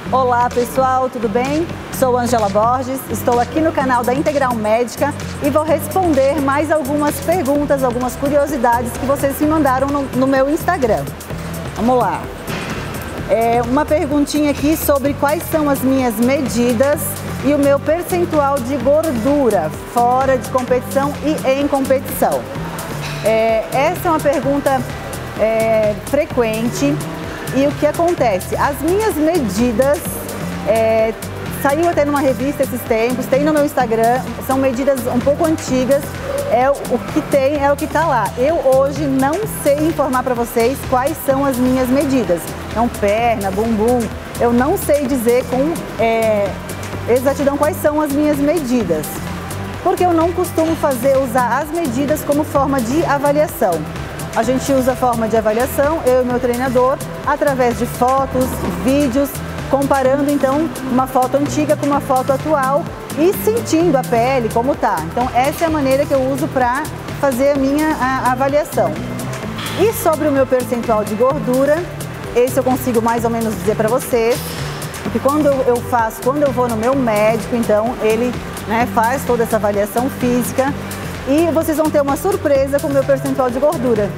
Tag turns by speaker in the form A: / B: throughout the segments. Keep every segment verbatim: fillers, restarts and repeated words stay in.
A: Olá pessoal, tudo bem? Sou Ângela Borges, estou aqui no canal da Integral Médica e vou responder mais algumas perguntas, algumas curiosidades que vocês me mandaram no, no meu Instagram. Vamos lá. É uma perguntinha aqui sobre quais são as minhas medidas e o meu percentual de gordura fora de competição e em competição. É, essa é uma pergunta é, frequente. E o que acontece? As minhas medidas, é, saiu até numa revista esses tempos, tem no meu Instagram, são medidas um pouco antigas, é o que tem, é o que está lá. Eu hoje não sei informar para vocês quais são as minhas medidas. Então, perna, bumbum, eu não sei dizer com é, exatidão quais são as minhas medidas. Porque eu não costumo fazer, usar as medidas como forma de avaliação. A gente usa a forma de avaliação, eu e meu treinador, através de fotos, vídeos, comparando então uma foto antiga com uma foto atual e sentindo a pele como tá. Então essa é a maneira que eu uso para fazer a minha a, a avaliação. E sobre o meu percentual de gordura, esse eu consigo mais ou menos dizer para vocês, porque quando eu faço, quando eu vou no meu médico, então ele né, faz toda essa avaliação física. E vocês vão ter uma surpresa com o meu percentual de gordura.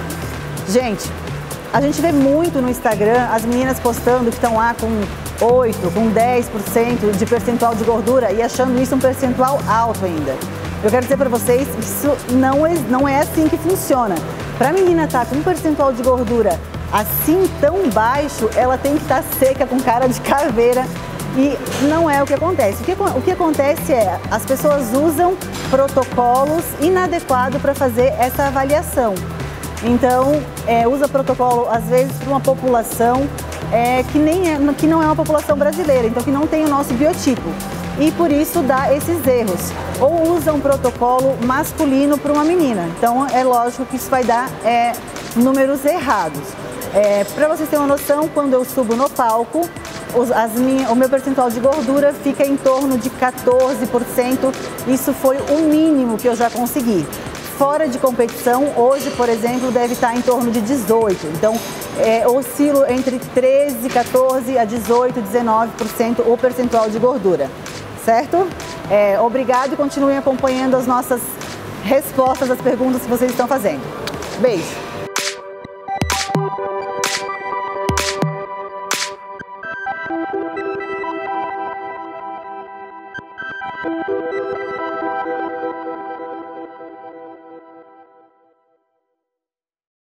A: Gente, a gente vê muito no Instagram as meninas postando que estão lá com oito por cento, com dez por cento de percentual de gordura e achando isso um percentual alto ainda. Eu quero dizer para vocês que isso não é, não é assim que funciona. Para a menina estar com um percentual de gordura assim tão baixo, ela tem que estar seca, com cara de caveira. E não é o que acontece. O que, o que acontece é, as pessoas usam protocolos inadequados para fazer essa avaliação. Então, é, usa protocolo, às vezes, para uma população é, que, nem é, que não é uma população brasileira, então que não tem o nosso biotipo. E por isso dá esses erros. Ou usa um protocolo masculino para uma menina. Então, é lógico que isso vai dar é, números errados. É, para vocês terem uma noção, quando eu subo no palco, As minhas, o meu percentual de gordura fica em torno de quatorze por cento, isso foi o mínimo que eu já consegui. Fora de competição, hoje, por exemplo, deve estar em torno de dezoito por cento, então é, oscilo entre treze, quatorze a dezoito, dezenove por cento o percentual de gordura, certo? É, obrigado e continuem acompanhando as nossas respostas às perguntas que vocês estão fazendo. Beijo!